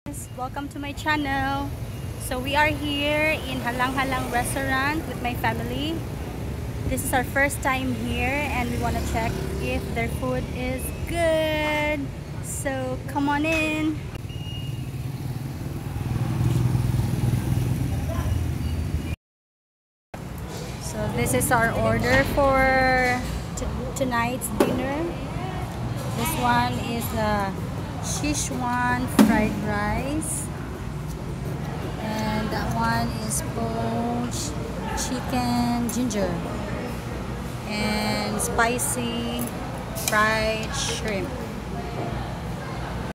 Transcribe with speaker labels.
Speaker 1: Welcome to my channel. So we are here in Halang Halang restaurant with my family. This is our first time here and we want to check if their food is good. So come on in. So this is our order for tonight's dinner. This one is Szechuan fried rice, and that one is poached chicken ginger and spicy fried shrimp.